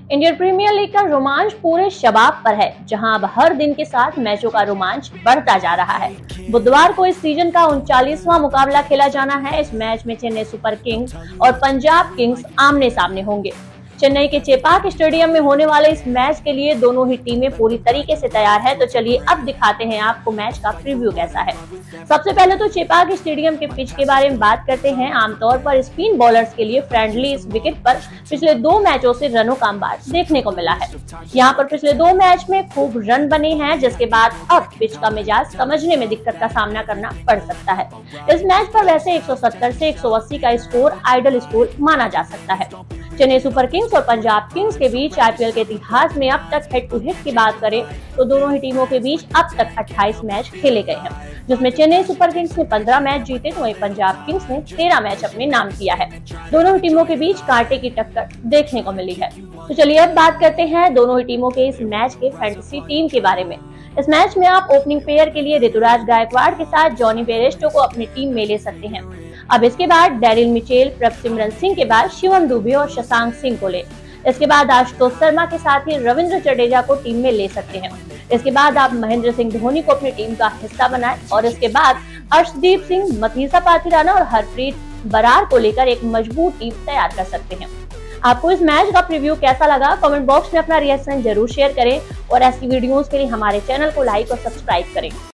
Indian premiere league का रोमांच पूरे शबाब पर है, जहां अब हर दिन के साथ मैचों का रोमांच बढ़ता जा रहा है। बुधवार को इस सीजन का 39वां मुकाबला खेला जाना है। इस मैच में चेन्नई सुपर किंग्स और पंजाब किंग्स आमने सामने होंगे। चेन्नई के चेपाक स्टेडियम में होने वाले इस मैच के लिए दोनों ही टीमें पूरी तरीके से तैयार है। तो चलिए अब दिखाते हैं आपको मैच का प्रीव्यू कैसा है। सबसे पहले तो चेपाक स्टेडियम के पिच के बारे में बात करते हैं। आमतौर पर स्पिन बॉलर्स के लिए फ्रेंडली इस विकेट पर पिछले 2 मैचों से रनों का अंबार देखने को मिला है। यहाँ पर पिछले 2 मैच में खूब रन बने हैं, जिसके बाद अब पिच का मिजाज समझने में दिक्कत का सामना करना पड़ सकता है। इस मैच पर वैसे 170 से 180 का स्कोर आइडल स्कोर माना जा सकता है। चेन्नई सुपर किंग्स और पंजाब किंग्स के बीच आईपीएल के इतिहास में अब तक हेड टू हेड की बात करें तो दोनों ही टीमों के बीच अब तक 28 मैच खेले गए हैं, जिसमें चेन्नई सुपर किंग्स ने 15 मैच जीते तो वहीं पंजाब किंग्स ने 13 मैच अपने नाम किया है। दोनों ही टीमों के बीच कांटे की टक्कर देखने को मिली है। तो चलिए अब बात करते हैं दोनों ही टीमों के इस मैच के फैंटेसी टीम के बारे में। इस मैच में आप ओपनिंग पेयर के लिए ऋतुराज गायकवाड़ के साथ जॉनी बेयरस्टो को अपनी टीम में ले सकते हैं। अब इसके बाद डेरिल मिचेल, प्रभसिमरन सिंह के बाद शिवम दुबे और शशांक सिंह को ले। इसके बाद आशुतोष शर्मा के साथ ही रविंद्र जडेजा को टीम में ले सकते हैं। इसके बाद आप महेंद्र सिंह धोनी को अपनी टीम का हिस्सा बनाएं और इसके बाद अर्शदीप सिंह, मथीसा पाथिराना और हरप्रीत बरार को लेकर एक मजबूत टीम तैयार कर सकते हैं। आपको इस मैच का प्रीव्यू कैसा लगा? कमेंट बॉक्स में अपना रिएक्शन जरूर शेयर करें और ऐसी वीडियोस के लिए हमारे चैनल को लाइक और सब्सक्राइब करें।